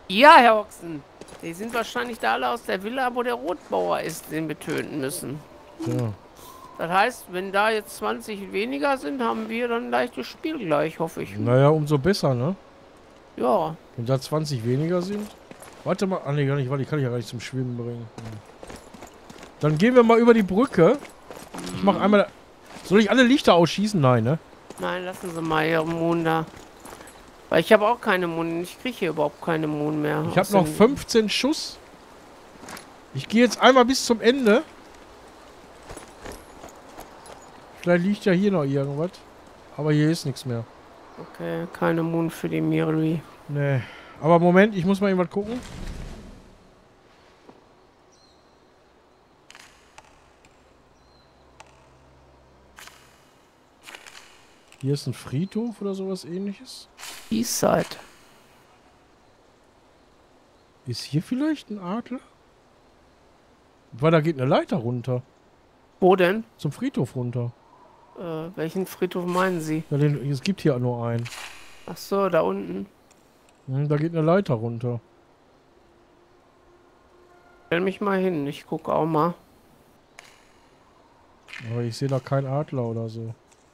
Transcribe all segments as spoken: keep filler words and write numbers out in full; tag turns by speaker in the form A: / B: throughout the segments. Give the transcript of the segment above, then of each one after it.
A: Ja, Herr Ochsen. Die sind wahrscheinlich da alle aus der Villa, wo der Rotbauer ist, den wir töten müssen.
B: Ja.
A: Das heißt, wenn da jetzt zwanzig weniger sind, haben wir dann ein leichtes Spiel gleich, hoffe ich.
B: Naja, umso besser, ne?
A: Ja.
B: Wenn da zwanzig weniger sind. Warte mal. Ah, ne, gar nicht. Warte, ich kann dich ja gar nicht zum Schwimmen bringen. Dann gehen wir mal über die Brücke. Ich mach einmal... Soll ich alle Lichter ausschießen? Nein, ne?
A: Nein, lassen Sie mal Ihre Moon da. Weil ich habe auch keine Moon. Ich kriege hier überhaupt keine Moon mehr.
B: Ich habe noch fünfzehn Schuss. Ich gehe jetzt einmal bis zum Ende. Vielleicht liegt ja hier noch irgendwas. Aber hier ist nichts mehr.
A: Okay, keine Moon für die Miri.
B: Nee. Aber Moment, ich muss mal irgendwas gucken. Hier ist ein Friedhof oder sowas ähnliches.
A: Eastside.
B: Ist hier vielleicht ein Adler? Weil da geht eine Leiter runter.
A: Wo denn?
B: Zum Friedhof runter.
A: Äh, welchen Friedhof meinen Sie?
B: Ja, den, es gibt hier nur einen.
A: Ach so, da unten.
B: Hm, da geht eine Leiter runter.
A: Stell mich mal hin, ich gucke auch mal.
B: Aber ich sehe da keinen Adler oder so.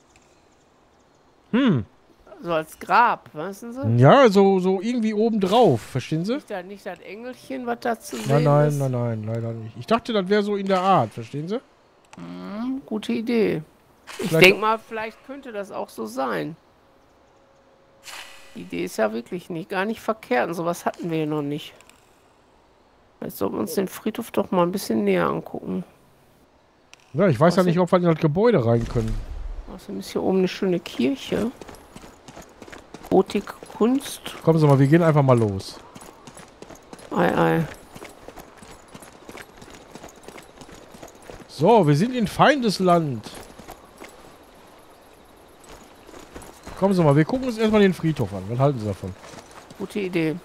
B: Hm.
A: So als Grab, wissen Sie?
B: Ja, so, so irgendwie oben drauf. Verstehen Sie?
A: Nicht, da, nicht das Engelchen, was da zu
B: Nein,
A: sehen
B: nein,
A: ist?
B: nein, nein, leider nicht. Ich dachte, das wäre so in der Art. Verstehen Sie?
A: Hm, gute Idee. Ich
B: Vielleicht-
A: denke mal, vielleicht könnte das auch so sein. Die Idee ist ja wirklich nicht, gar nicht verkehrt. Und sowas hatten wir hier noch nicht. Jetzt sollten wir uns den Friedhof doch mal ein bisschen näher angucken.
B: Ja, ich weiß ja
A: Außer-
B: nicht, ob wir in das Gebäude rein können.
A: Außerdem ist hier oben eine schöne Kirche. Gotik, Kunst.
B: Kommen Sie mal, wir gehen einfach mal los.
A: Ei, ei.
B: So, wir sind in Feindesland. Kommen Sie mal, wir gucken uns erstmal den Friedhof an. Was halten Sie davon?
A: Gute Idee.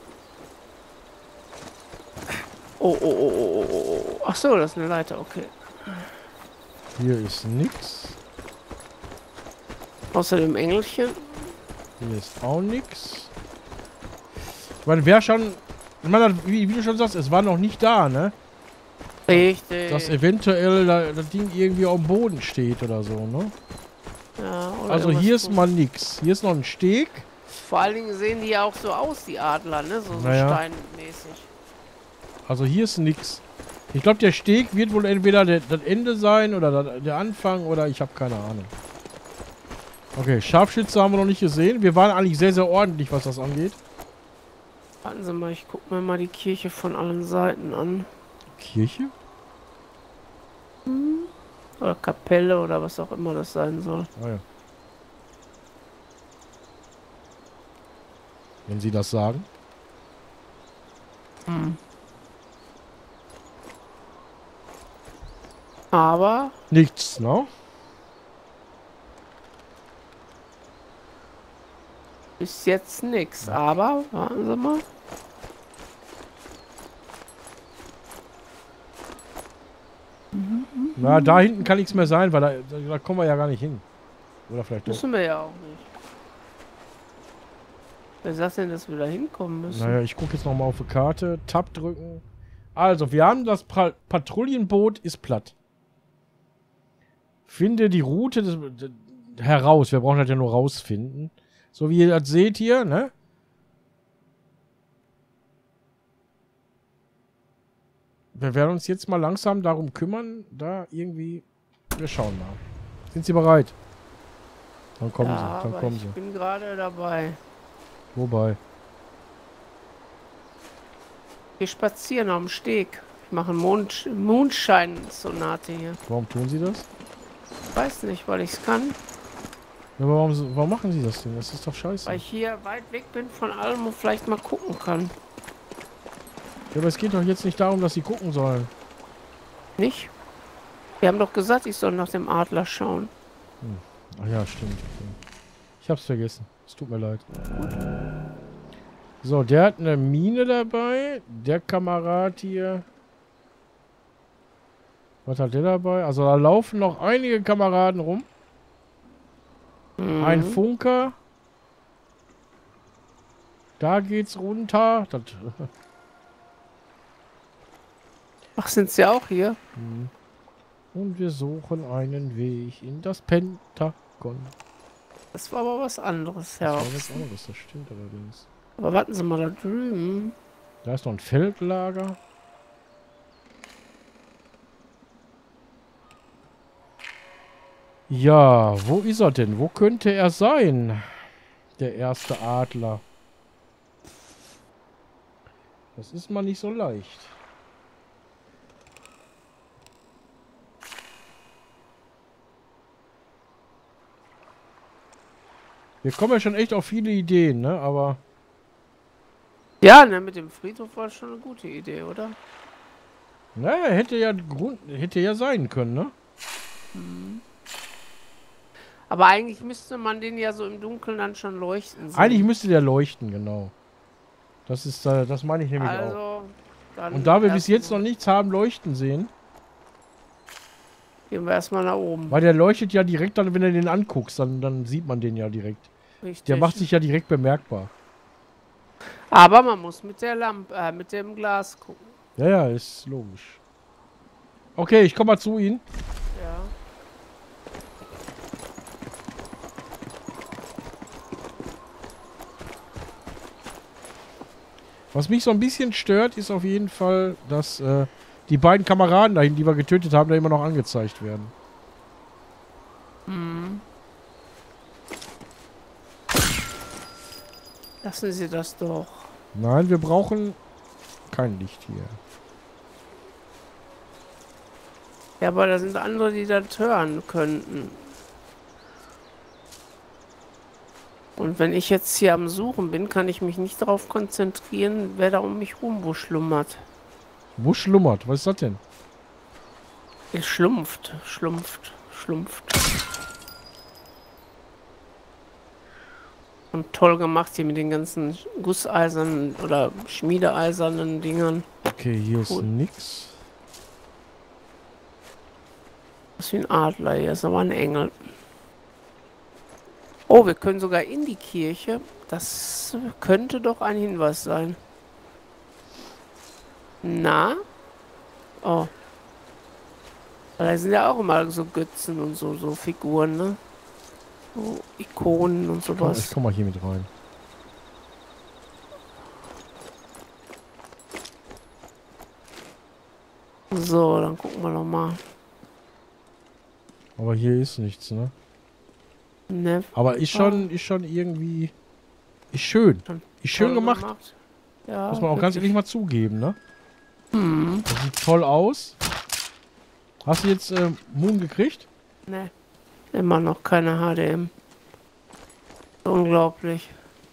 A: Oh, oh, oh, oh, oh, oh. Ach so, das ist eine Leiter, okay.
B: Hier ist nix.
A: Außer dem Engelchen.
B: Hier ist auch nix. Ich meine, wer schon... Ich meine, wie, wie du schon sagst, es war noch nicht da, ne?
A: Richtig.
B: Dass eventuell da, das Ding irgendwie auf dem Boden steht oder so, ne?
A: Ja, oder
B: Also
A: irgendwas
B: hier ist
A: Gutes.
B: mal nix. Hier ist noch ein Steg.
A: Vor allen Dingen sehen die ja auch so aus, die Adler, ne? So, so
B: Naja.
A: steinmäßig.
B: Also hier ist nix. Ich glaube, der Steg wird wohl entweder der, das Ende sein oder der, der Anfang oder ich habe keine Ahnung. Okay, Scharfschütze haben wir noch nicht gesehen. Wir waren eigentlich sehr, sehr ordentlich, was das angeht.
A: Warten Sie mal, ich gucke mir mal die Kirche von allen Seiten an.
B: Kirche?
A: Oder Kapelle oder was auch immer das sein soll.
B: Ah ja. Wenn Sie das sagen.
A: Hm. Aber
B: Nichts, ne?
A: bis jetzt nix. Aber, warten Sie mal.
B: Na, da hinten kann nichts mehr sein, weil da, da, da kommen wir ja gar nicht hin. Oder vielleicht doch.
A: Müssen wir ja auch nicht. Wer sagt denn, dass wir da hinkommen müssen?
B: Naja, ich gucke jetzt nochmal auf die Karte. Tab drücken. Also, wir haben das pra Patrouillenboot ist platt. Finde die Route des, de, heraus. Wir brauchen das ja nur rausfinden. So wie ihr das seht hier, ne? Wir werden uns jetzt mal langsam darum kümmern, da irgendwie... Wir schauen mal. Sind Sie bereit? Dann kommen
A: ja,
B: Sie, dann
A: aber
B: kommen
A: ich
B: Sie.
A: bin gerade dabei.
B: Wobei?
A: Wir spazieren am Steg. Ich mache Mond Mondschein-Sonate hier.
B: Warum tun Sie das?
A: Weiß nicht, weil ich es kann.
B: Ja, aber warum, so- warum machen Sie das denn? Das ist doch scheiße.
A: Weil ich hier weit weg bin von allem und vielleicht mal gucken kann.
B: Ja, aber es geht doch jetzt nicht darum, dass Sie gucken sollen.
A: Nicht? Wir haben doch gesagt, ich soll nach dem Adler schauen.
B: Ach ja, stimmt. Ich hab's vergessen. Es tut mir leid. So, der hat eine Mine dabei. Der Kamerad hier. Was hat der dabei? Also da laufen noch einige Kameraden rum.
A: Mhm.
B: Ein Funker. Da geht's runter. Das,
A: Ach, sind sie auch hier?
B: hm. Und wir suchen einen Weg in das Pentagon.
A: Das war aber was anderes,
B: Das
A: ja.
B: war was anderes, das stimmt allerdings.
A: Aber warten Sie mal da drüben.
B: Da ist noch ein Feldlager. Ja, wo ist er denn? Wo könnte er sein? Der erste Adler. Das ist mal nicht so leicht. Wir kommen ja schon echt auf viele Ideen, ne? Aber...
A: Ja, ne, mit dem Friedhof war schon eine gute Idee, oder?
B: Naja, hätte ja Grund, hätte ja sein können, ne?
A: Mhm. Aber eigentlich müsste man den ja so im Dunkeln dann schon leuchten sehen.
B: Eigentlich müsste der leuchten, genau. Das ist, äh, das meine ich nämlich
A: also,
B: auch.
A: Dann
B: Und da wir bis
A: erstmal-
B: jetzt noch nichts haben leuchten sehen,
A: Gehen wir erstmal nach oben.
B: weil der leuchtet ja direkt dann, wenn du den anguckst, dann, dann sieht man den ja direkt.
A: Richtig.
B: Der macht sich ja direkt bemerkbar.
A: Aber man muss mit der Lampe, äh, mit dem Glas gucken.
B: Ja, ja, ist logisch. Okay, ich komme mal zu Ihnen.
A: Ja.
B: Was mich so ein bisschen stört, ist auf jeden Fall, dass äh, die beiden Kameraden dahin, die wir getötet haben, da immer noch angezeigt werden.
A: Mhm. Lassen Sie das doch.
B: Nein, wir brauchen kein Licht hier.
A: Ja, aber da sind andere, die das hören könnten. Und wenn ich jetzt hier am Suchen bin, kann ich mich nicht darauf konzentrieren, wer da um mich rum wo schlummert.
B: Wo schlummert? Was ist das denn?
A: Es schlumpft, schlumpft, schlumpft. Und toll gemacht hier mit den ganzen gusseisernen oder schmiedeeisernen Dingern.
B: Okay, hier ist
A: Cool.
B: nix.
A: Das ist wie ein Adler, hier ist aber ein Engel. Oh, wir können sogar in die Kirche. Das könnte doch ein Hinweis sein. Na? Oh. Da sind ja auch immer so Götzen und so, so Figuren, ne? So Ikonen und
B: Komm, ich
A: sowas.
B: komm mal hier mit rein.
A: So, dann gucken wir noch mal.
B: Aber hier ist nichts, ne?
A: Ne,
B: Aber ist schon, ist schon irgendwie... Ist schön. Ist schön
A: toll
B: gemacht.
A: Ja,
B: Muss man auch ganz
A: wirklich.
B: ehrlich mal zugeben, ne?
A: Hm.
B: Das sieht toll aus. Hast du jetzt äh, Moon gekriegt?
A: Ne, immer noch keine H D M. Unglaublich.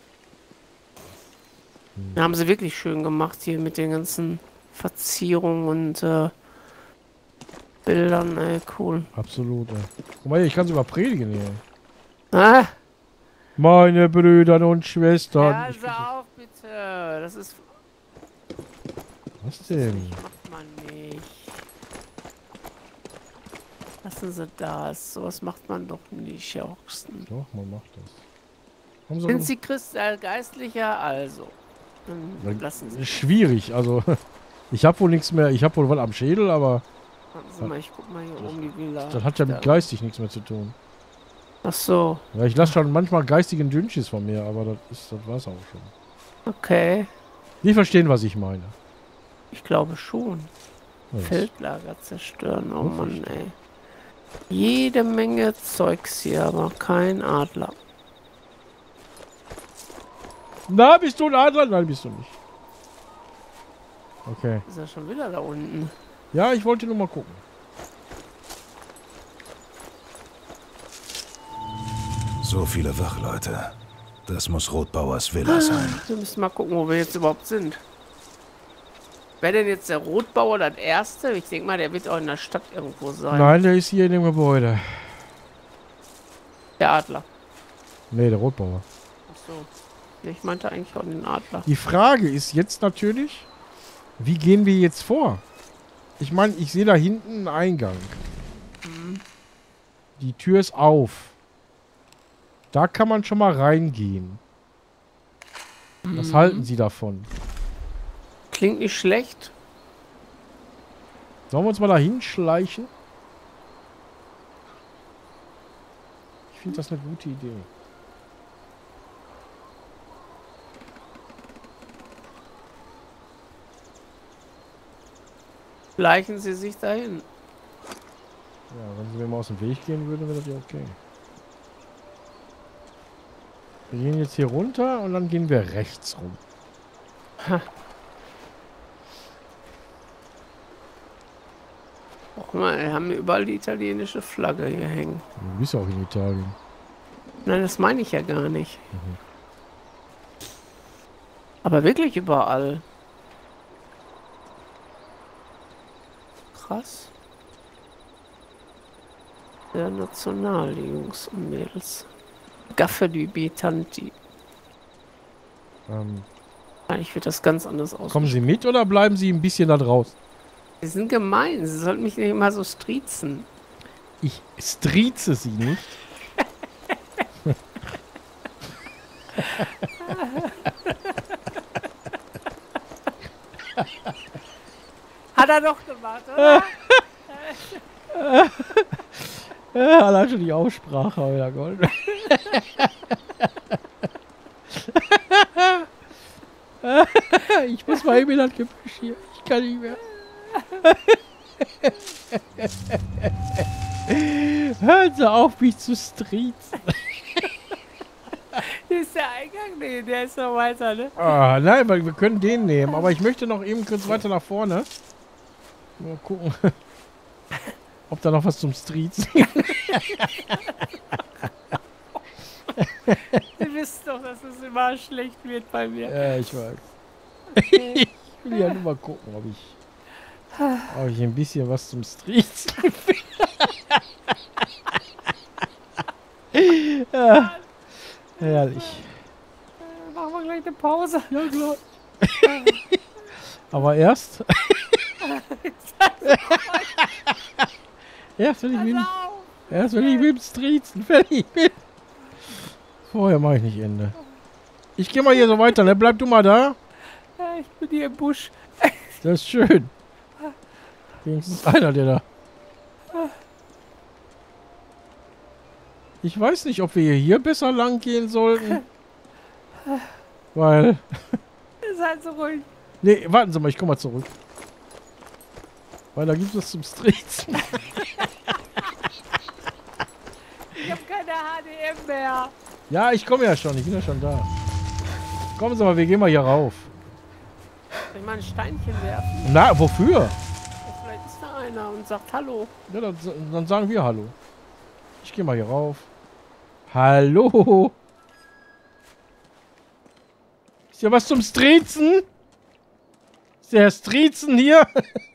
B: Hm.
A: Da haben sie wirklich schön gemacht hier mit den ganzen Verzierungen und äh, Bildern, ey, cool.
B: Absolut, ey. Guck mal hier, ich kann sogar predigen hier.
A: Ah,
B: Meine Brüder und Schwestern.
A: hören
B: Ich-
A: Sie auf, bitte. Das ist...
B: Was
A: Das
B: denn?
A: macht man nicht. Lassen Sie das. Sowas macht man doch nicht, Herr Hoxton.
B: Doch, man macht das. Haben sie
A: Sind Sie Christ, äh, Geistlicher? Also. Dann
B: Dann-
A: lassen Sie.
B: Schwierig, also ich habe wohl nichts mehr, ich habe wohl was am Schädel, aber
A: Warten Sie mal, ich guck mal hier oben die Villa.
B: das hat ja mit geistig nichts mehr zu tun.
A: Ach so,
B: Ja, ich lasse schon manchmal geistigen Dünnschiss von mir, aber das ist, das war's auch schon.
A: okay.
B: Die verstehen, was ich meine.
A: Ich glaube schon.
B: Ja, das-
A: Feldlager zerstören, oh
B: Ja,
A: Mann, ey. Jede Menge Zeugs hier, aber kein Adler.
B: Na, bist du ein Adler? Nein, bist du nicht. Okay.
A: Ist er schon wieder da unten?
B: Ja, ich wollte nur mal gucken.
C: So viele Wachleute. Das muss Rotbauers Villa sein.
A: Wir müssen mal gucken, wo wir jetzt überhaupt sind. Wer denn jetzt der Rotbauer, das Erste? Ich denke mal, der wird auch in der Stadt irgendwo sein.
B: Nein, der ist hier in dem Gebäude.
A: Der Adler.
B: Nee, der Rotbauer.
A: Ach so. Ja, ich meinte eigentlich auch den Adler.
B: Die Frage ist jetzt natürlich, wie gehen wir jetzt vor? Ich meine, ich sehe da hinten einen Eingang.
A: Mhm.
B: Die Tür ist auf. Da kann man schon mal reingehen. Was halten Sie davon?
A: Klingt nicht schlecht.
B: Sollen wir uns mal da hinschleichen? Ich finde das eine gute Idee.
A: Schleichen Sie sich dahin.
B: Ja, wenn Sie mir mal aus dem Weg gehen würden, wäre das ja okay. Wir gehen jetzt hier runter und dann gehen wir rechts rum.
A: Ha. Guck mal, wir haben überall die italienische Flagge hier hängen.
B: Du bist ja auch in Italien.
A: Nein, das meine ich ja gar nicht.
B: Mhm.
A: Aber wirklich überall. Krass. Sehr national, die Jungs und Mädels. Gaffe die Betanti.
B: Ähm,
A: Eigentlich wird das ganz anders aus.
B: kommen Sie mit oder bleiben Sie ein bisschen da draußen?
A: Sie sind gemein. Sie sollten mich nicht immer so striezen.
B: Ich strieze Sie nicht.
A: Hat er doch gemacht, oder?
B: Ja, allein schon die Aussprache, euer Gold. Ich muss mal eben in das Gebüsch hier. Ich kann nicht mehr. Hören Sie auf, mich zu striezen.
A: Hier ist der Eingang? Nee, der ist noch weiter, ne?
B: Ah, nein, weil wir können den nehmen. Aber ich möchte noch eben kurz weiter nach vorne. Mal gucken, ob da noch was zum Striezen gibt.
A: Ihr wisst doch, dass es immer schlecht wird bei mir.
B: Ja, ich weiß.
A: Okay.
B: Ich will ja nur mal gucken, ob ich, ob ich ein bisschen was zum Striezen finde. Ja, herrlich.
A: Machen wir gleich eine Pause.
B: Ja, klar. Aber erst. erst will ich mit, dem- erst will ich mit dem Striezen fertig bin. Vorher mache ich nicht Ende. Ich gehe mal hier so weiter, ne? Bleib du mal da.
A: Ja, ich bin hier im Busch.
B: Das ist schön. Wenigstens einer, der da. Ich weiß nicht, ob wir hier besser lang gehen sollten. Weil.
A: Seid so ruhig.
B: Nee, warten Sie mal, ich komme mal zurück. Weil da gibt es zum Striezen.
A: Ich habe keine H D M mehr.
B: Ja, ich komme ja schon, ich bin ja schon da. Kommen Sie mal, wir gehen mal hier rauf.
A: Soll ich mal ein Steinchen werfen?
B: Na, wofür?
A: Ja, vielleicht ist da einer und sagt Hallo.
B: Ja, dann, dann sagen wir Hallo. Ich gehe mal hier rauf. Hallo. Ist ja was zum Striezen? Ist der Herr Striezen hier?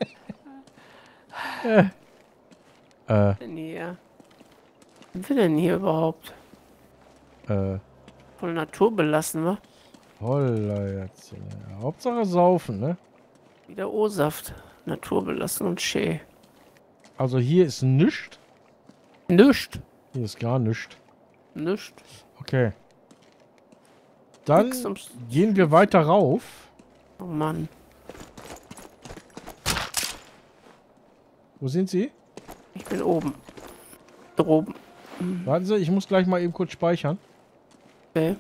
B: äh. Äh.
A: Was denn hier? Was sind wir denn hier überhaupt?
B: Äh.
A: Voll naturbelassen, wa?
B: Holla jetzt. Ja, Hauptsache saufen, ne?
A: Wieder O-Saft. Naturbelassen und schä.
B: Also hier ist nichts.
A: Nischt.
B: Hier ist gar nichts.
A: Nischt.
B: Okay. Dann
A: Nix ums-
B: gehen wir weiter rauf.
A: Oh Mann.
B: Wo sind Sie?
A: Ich bin oben. Droben.
B: Warten Sie, ich muss gleich mal eben kurz speichern.
A: Okay.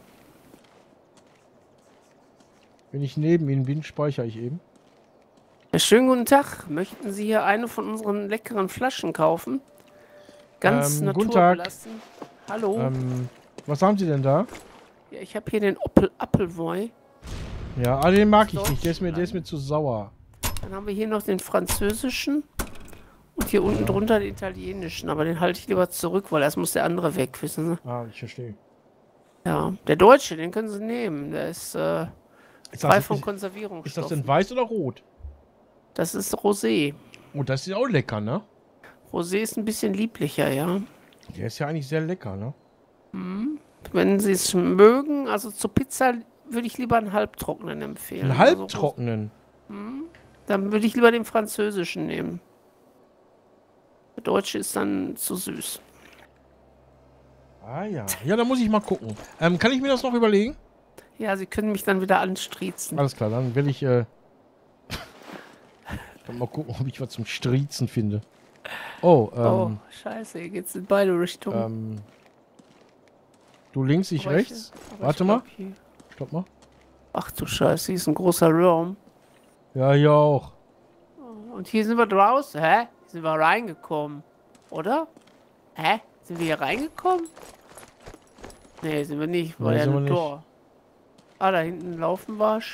B: Wenn ich neben Ihnen bin, speichere ich eben.
A: Ja, schönen guten Tag. Möchten Sie hier eine von unseren leckeren Flaschen kaufen? Ganz
B: Ähm, guten Tag.
A: naturbelassen. Hallo.
B: Ähm, was haben Sie denn da?
A: Ja, ich habe hier den Opel Appleboy.
B: Ja, ah, den mag ich
A: So.
B: nicht. Der ist mir, der ist mir zu sauer.
A: Dann haben wir hier noch den französischen. Und hier unten drunter den italienischen. Aber den halte ich lieber zurück, weil erst muss der andere weg, wissen Sie.
B: Ah, ich verstehe.
A: Ja, der deutsche, den können Sie nehmen. Der ist äh,
B: Ist
A: frei
B: das,
A: von
B: ist, ist
A: Konservierungsstoffen.
B: das denn weiß oder rot?
A: Das ist Rosé.
B: Oh, das ist auch lecker, ne?
A: Rosé ist ein bisschen lieblicher, ja.
B: Der ist ja eigentlich sehr lecker, ne?
A: Wenn Sie es mögen, also zur Pizza würde ich lieber einen halbtrockenen empfehlen.
B: Einen
A: Also,
B: halbtrockenen.
A: dann würde ich lieber den französischen nehmen. Der deutsche ist dann zu süß.
B: Ah ja. Ja, da muss ich mal gucken. Ähm, kann ich mir das noch überlegen?
A: Ja, sie können mich dann wieder anstriezen.
B: Alles klar, dann will ich äh, dann mal gucken, ob ich was zum Striezen finde. Oh, ähm,
A: Oh, scheiße, hier geht's in beide Richtungen.
B: ähm, du links, ich
A: Aber
B: rechts.
A: aber
B: Warte
A: ich
B: mal.
A: glaub hier-
B: Stopp mal.
A: Ach du Scheiße, hier ist ein großer Raum.
B: Ja, hier auch.
A: Und hier sind wir draußen. Hä? Hier sind wir reingekommen. Oder? Hä? Sind wir hier reingekommen? Nee, sind wir nicht. War
B: Nee,
A: ja
B: sind wir
A: ein
B: nicht.
A: Tor. Ah, da hinten laufen war's.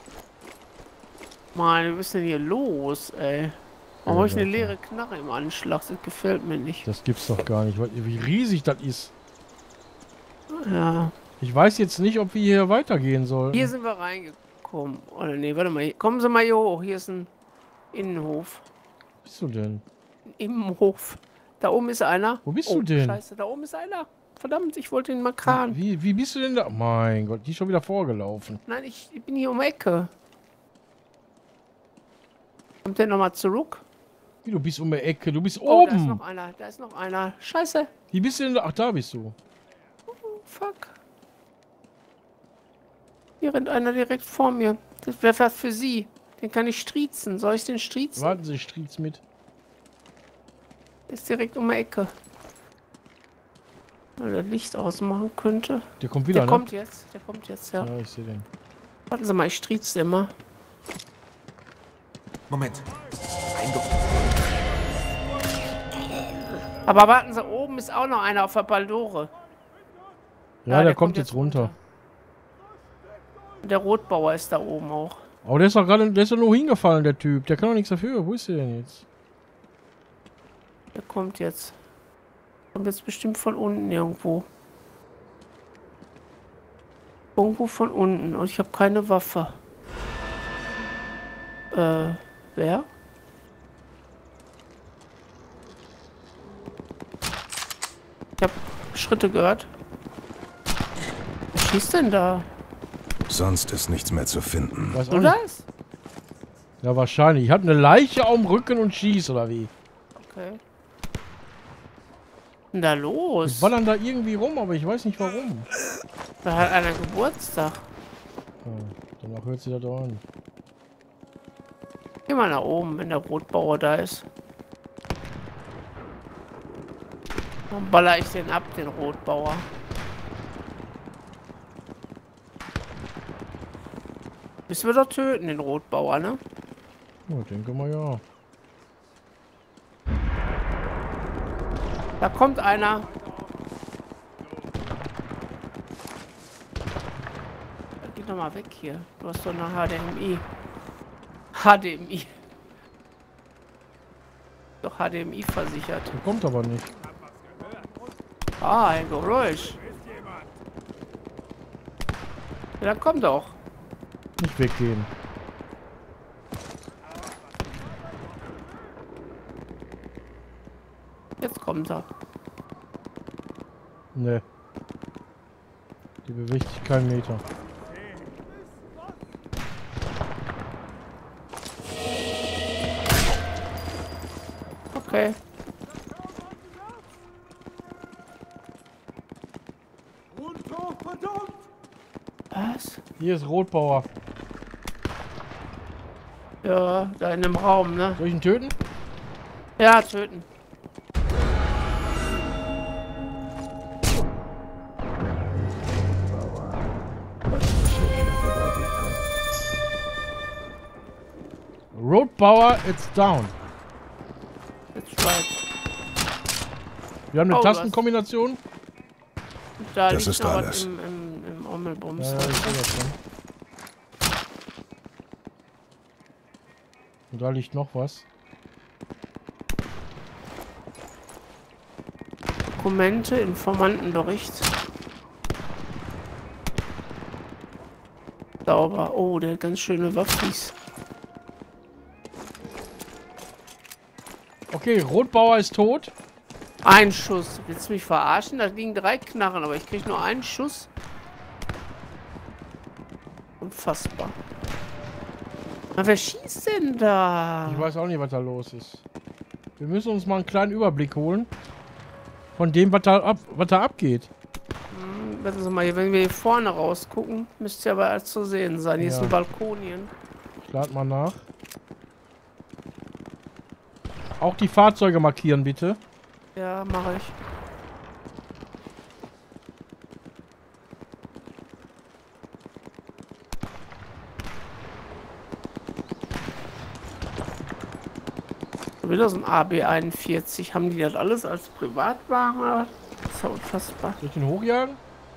A: Mann, was ist denn hier los, ey? Warum
B: Ja,
A: habe ich eine
B: ja,
A: leere Knarre im Anschlag? Das gefällt mir nicht.
B: Das gibt's doch gar nicht. Wie riesig das ist.
A: Ja.
B: Ich weiß jetzt nicht, ob wir hier weitergehen sollen.
A: Hier sind wir reingekommen. Oder nee, warte mal. Kommen Sie mal hier hoch. Hier ist ein Innenhof.
B: Wo bist du denn?
A: Ein Innenhof. Da oben ist einer.
B: Wo bist
A: oh,
B: du denn?
A: Scheiße, da oben ist einer. Verdammt, ich wollte ihn mal kranen.
B: Wie, wie bist du denn da? Mein Gott, die ist schon wieder vorgelaufen.
A: Nein, ich, ich bin hier um die Ecke. Kommt der nochmal zurück?
B: Wie, du bist um die Ecke, du bist
A: Oh, da ist
B: oben.
A: noch einer. Da ist noch einer. Scheiße.
B: Wie bist du denn da? Ach, da bist du.
A: Oh, fuck. Hier rennt einer direkt vor mir. Das wäre was für Sie. Den kann ich striezen. Soll ich den striezen?
B: Warten Sie, Striez mit.
A: Der ist direkt um die Ecke. Wenn er Licht ausmachen könnte.
B: Der kommt wieder,
A: Der
B: ne?
A: kommt jetzt. Der kommt jetzt, ja.
B: Ja, ich sehe den.
A: Warten Sie mal, ich strieze immer.
D: Moment. Einge
A: Aber warten Sie, oben ist auch noch einer auf der Baldore.
B: Ja, der, kommt jetzt runter.
A: Und der Rotbauer ist da oben auch.
B: Aber der ist doch gerade, der ist doch nur hingefallen, der Typ. Der kann doch nichts dafür. Wo ist der denn jetzt?
A: Der kommt jetzt. Kommt jetzt bestimmt von unten irgendwo. Irgendwo von unten. Und ich habe keine Waffe. Äh, wer? Ich habe Schritte gehört. Wer schießt denn da?
C: Sonst ist nichts mehr zu finden.
B: Weiß auch
A: Du
B: nicht.
A: das?
B: Ja, wahrscheinlich. Ich habe eine Leiche am Rücken und schieß, oder wie?
A: Okay. Was ist denn da
B: Die
A: los?
B: ballern da irgendwie rum, aber ich weiß nicht warum.
A: Da hat einer Geburtstag.
B: Ja, danach hört sie da doch an.
A: Geh mal nach oben, wenn der Rotbauer da ist. Dann baller ich den ab, den Rotbauer. Müssen wir doch töten, den Rotbauer, ne?
B: Ja, denke mal ja.
A: Da kommt einer. Geh doch mal weg hier. Du hast doch eine H D M I. H D M I. Doch H D M I versichert.
B: Der kommt aber nicht.
A: Ah, ein Geräusch. Ja, dann komm doch.
B: Nicht weggehen.
A: Jetzt kommt er.
B: Ne. Die bewegt sich keinen Meter.
A: Okay. Was?
B: Hier ist Rotbauer.
A: Ja, da in dem Raum, ne?
B: Soll ich ihn töten?
A: Ja, töten.
B: Rotbauer, it's down.
A: That's right.
B: Wir haben eine
A: Oh,
B: Tastenkombination.
A: Da
C: Das
A: liegt
C: ist
A: noch was
C: alles.
A: Im, im, im Ommelbums.
B: Ja, ja, ich sehe das schon. Und da liegt noch was.
A: Dokumente, Informantenbericht. Sauber. Oh, der hat ganz schöne Waffis.
B: Okay, Rotbauer ist tot.
A: Ein Schuss. Willst du mich verarschen? Da liegen drei Knarren, aber ich krieg nur einen Schuss. Unfassbar. Na, wer schießt denn da?
B: Ich weiß auch nicht, was da los ist. Wir müssen uns mal einen kleinen Überblick holen von dem, was da, ab, was da abgeht.
A: Warten Sie mal, hier, wenn wir hier vorne rausgucken, müsste ja aber alles zu sehen sein. Hier
B: Ja.
A: ist ein Balkonien.
B: Ich lade mal nach. Auch die Fahrzeuge markieren, bitte.
A: Ja, mache ich. Wieder so ein A B einundvierzig. Haben die das alles als Privatwagen? Oder? Das ist ja unfassbar.
B: Soll ich den hochjagen?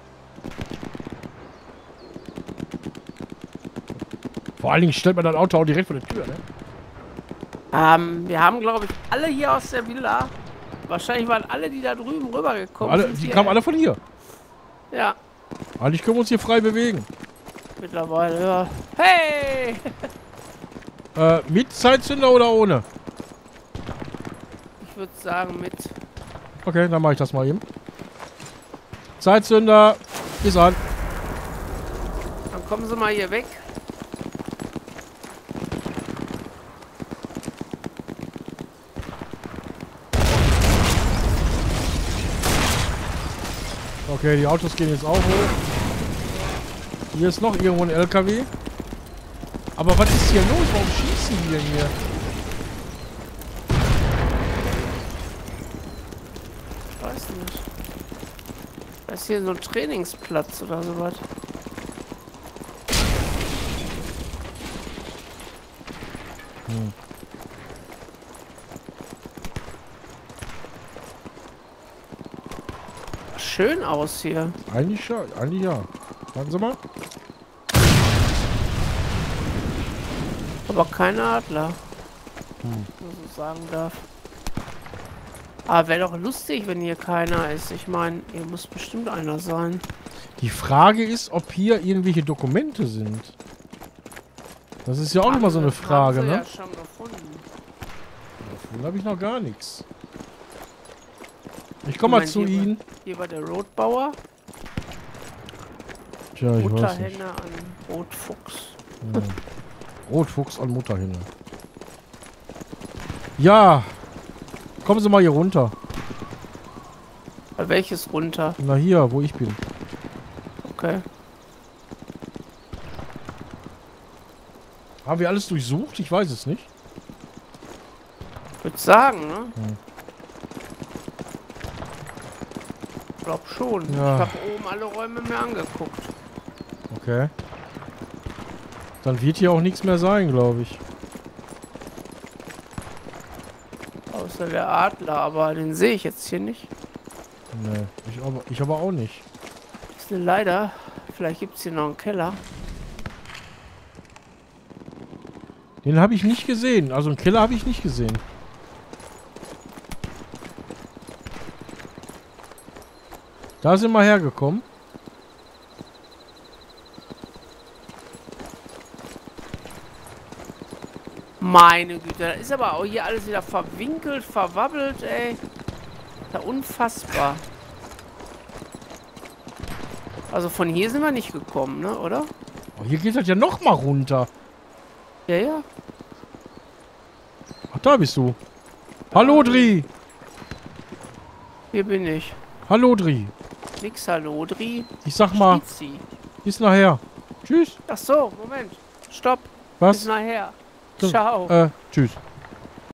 B: Vor allen Dingen stellt man das Auto auch direkt vor der Tür, ne?
A: Ähm, wir haben, glaube ich, alle hier aus der Villa. Wahrscheinlich waren alle, die da drüben rübergekommen
B: Alle,
A: sind.
B: die
A: hier-
B: kamen alle von hier.
A: Ja,
B: Eigentlich können wir uns hier frei bewegen.
A: mittlerweile, ja. Hey!
B: Äh, mit Zeitzünder oder ohne?
A: Ich würde sagen mit.
B: Okay, dann mache ich das mal eben. Zeitzünder, ist an.
A: Dann kommen Sie mal hier weg.
B: Okay, die Autos gehen jetzt auch hoch. Hier ist noch irgendwo ein L K W. Aber was ist hier los? Warum schießen die denn hier?
A: Ich weiß nicht. Das ist hier so ein Trainingsplatz oder sowas.
B: Hm.
A: Schön aus hier.
B: Eigentlich schon, eigentlich ja. Warten Sie mal.
A: Aber keine Adler.
B: Hm.
A: Wenn man so sagen darf. Aber wäre doch lustig, wenn hier keiner ist. Ich meine, hier muss bestimmt einer sein.
B: Die Frage ist, ob hier irgendwelche Dokumente sind. Das ist ja auch immer so eine Frage,
A: haben sie
B: ne?
A: Ja schon gefunden.
B: Davon habe ich noch gar nichts. Ich komme mal
A: Moment,
B: zu
A: hier war-
B: Ihnen.
A: Hier war der Roadbauer.
B: Tja, ich weiß nicht.
A: Mutterhenne an Rotfuchs.
B: Hm. Rotfuchs an Mutterhenne. Ja. Kommen Sie mal hier runter.
A: Bei welches runter?
B: Na hier, wo ich bin.
A: Okay.
B: Haben wir alles durchsucht? Ich weiß es nicht.
A: Ich würde sagen, ne?
B: Hm.
A: Ich glaube schon.
B: Ja.
A: Ich habe oben alle Räume mir angeguckt.
B: Okay. Dann wird hier auch nichts mehr sein, glaube ich.
A: Außer der Adler, aber den sehe ich jetzt hier nicht.
B: Nee, ich aber, ich aber auch nicht.
A: Ist eine Leider. Vielleicht gibt es hier noch einen Keller.
B: Den habe ich nicht gesehen. Also einen Keller habe ich nicht gesehen. Da sind wir hergekommen.
A: Meine Güte, da ist aber auch hier alles wieder verwinkelt, verwabbelt, ey. Da unfassbar. Also von hier sind wir nicht gekommen, ne, oder?
B: Oh, hier geht das ja noch mal runter.
A: Ja, ja.
B: Ach, da bist du. Hallo, Dri.
A: Hier bin ich.
B: Hallo, Dri.
A: Nix, hallo, Dri.
B: Ich sag mal,
A: Spizi.
B: bis nachher. Tschüss.
A: Ach so, Moment. Stopp.
B: Was?
A: Bis nachher.
B: Das-
A: Ciao.
B: Äh, tschüss.